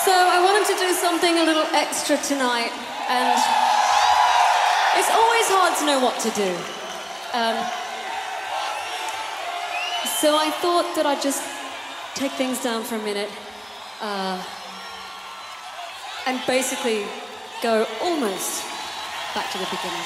So I wanted to do something a little extra tonight, and it's always hard to know what to do. So I thought that I'd just take things down for a minute and basically go almost back to the beginning.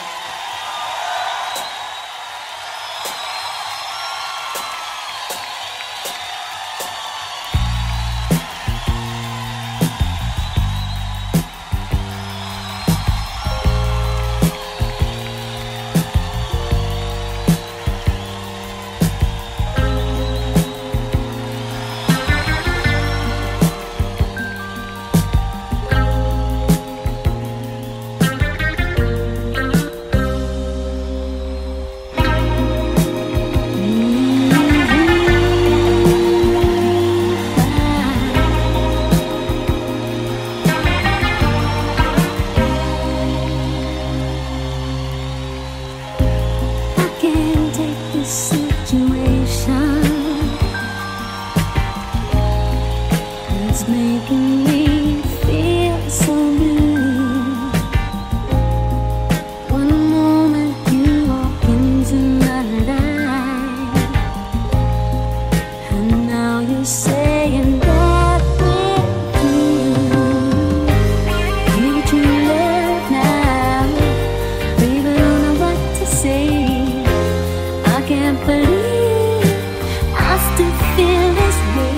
It's making me feel so good. One moment you walk into my life, and now you're saying that we're through. Give it your love now, baby, I don't know what to say. I can't believe I still feel this way.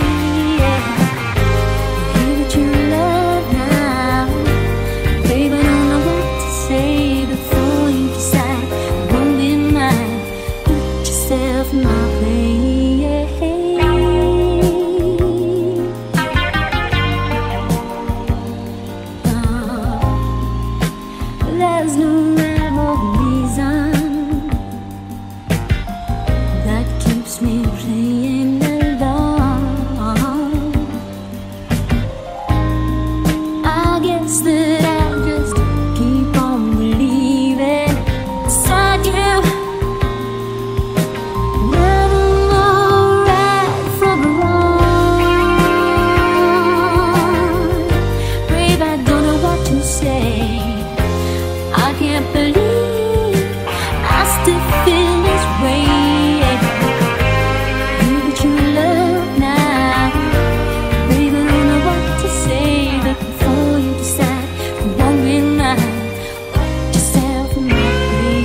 There's no rhyme or reason that keeps me playing along. I guess that I just keep on believing inside you. Never know right from wrong. Babe, I don't know what to say. I can't believe I still feel this way. Give it your love now, baby, I don't know what to say. But before you decide you won't be mine, put yourself in my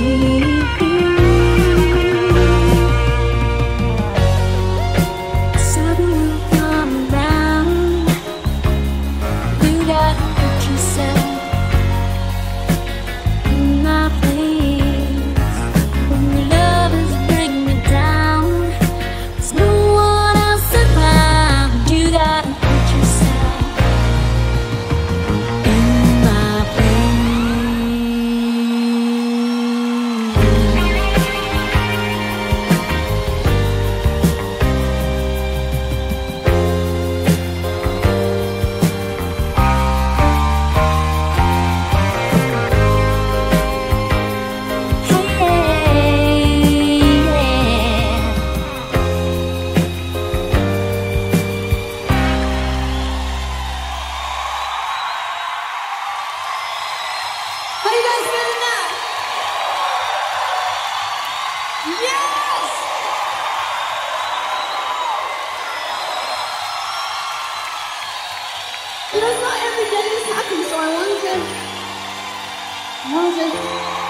place. Something will come around. You gotta put yourself Yes! You know, not every day this happens, so I wanted to